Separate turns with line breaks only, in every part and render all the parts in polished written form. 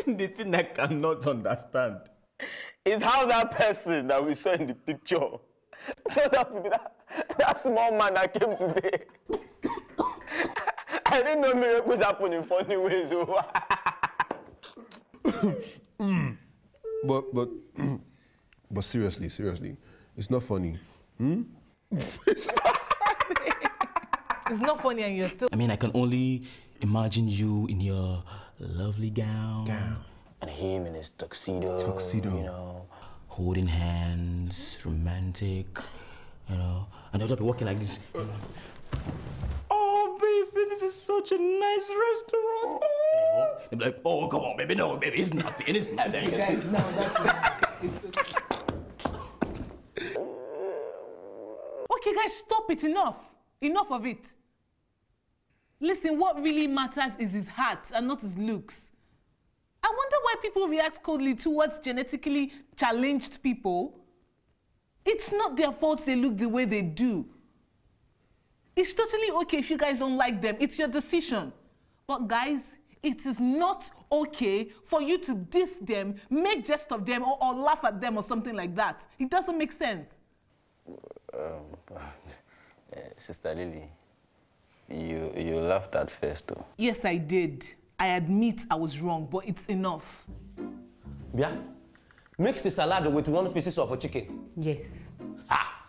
The thing I cannot understand
is how that person that we saw in the picture turned out to be that small man that came today. I didn't know miracles happen in funny ways.
But seriously, it's not funny.
It's not funny. It's not funny and you're still...
I mean, I can only imagine you in your lovely gown.
And him in his tuxedo. You know,
holding hands, romantic, you know. And they'll just be walking like this. Oh, baby, this is such a nice restaurant. They'll be like, oh, come on, baby. No, baby, it's nothing. It's nothing.
Guys, now that's it. Okay, guys, stop it. Enough of it. Listen, what really matters is his heart and not his looks. I wonder why people react coldly towards genetically challenged people. It's not their fault they look the way they do. It's totally okay if you guys don't like them. It's your decision. But guys, it is not okay for you to diss them, make jest of them, or laugh at them or something like that. It doesn't make sense.
Sister Lily, you laughed at first too.
Yes, I did. I admit I was wrong, but it's enough.
Yeah? Mix the salad with 1 piece of a chicken.
Yes.
Ha!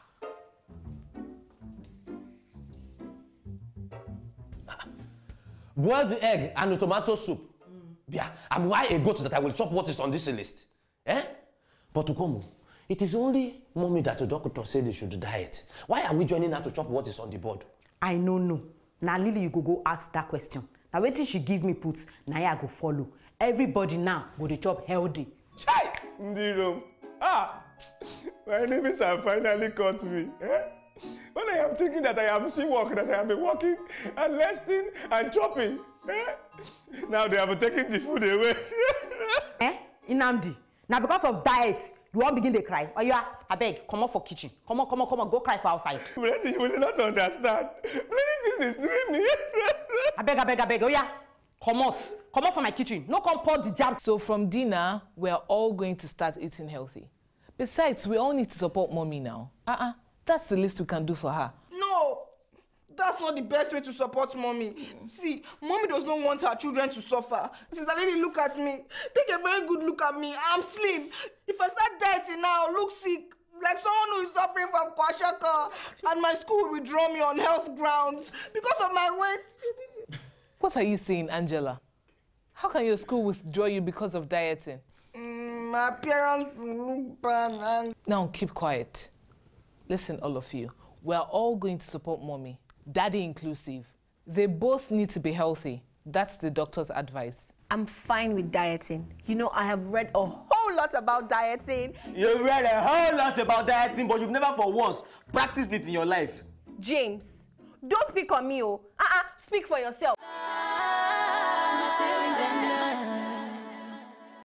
Boil the egg and the tomato soup. Yeah, and why a goat that I will chop what is on this list? Eh? But Ukomu, it is only mommy that the doctor said they should diet. Why are we joining her to chop what is on the board?
I know. Now Lily, you go ask that question. Now wait till she give me puts, now I go follow. Everybody now go to chop healthy.
Chai! Ndiro. My enemies have finally caught me. When I am thinking that I am sea walk, that I have been walking and resting and chopping. Now they have taken the food away.
Inamdi. Now because of diet, you won't begin to cry. Or you are, I beg, come up for kitchen. Come on, go cry for outside.
Blessing, you will not understand. Many things is doing me.
I beg. Oh yeah, come out from my kitchen. No come pour the jam.
So from dinner, we're all going to start eating healthy. Besides, we all need to support mommy now. That's the least we can do for her.
No, that's not the best way to support mommy. See, mommy does not want her children to suffer. Sister Lily, look at me. Take a very good look at me. I'm slim. If I start dieting now, I'll look sick. Like someone who is suffering from kwashiorkor, and my school will withdraw me on health grounds because of my weight.
What are you saying, Angela? How can your school withdraw you because of dieting?
My appearance will look bad and...
Now keep quiet. Listen, all of you. We're all going to support mommy, daddy inclusive. They both need to be healthy. That's the doctor's advice.
I'm fine with dieting. You know, I have read a whole lot about dieting.
You read a whole lot about dieting, but you've never for once practiced it in your life.
James, don't pick on me, oh. Speak for yourself.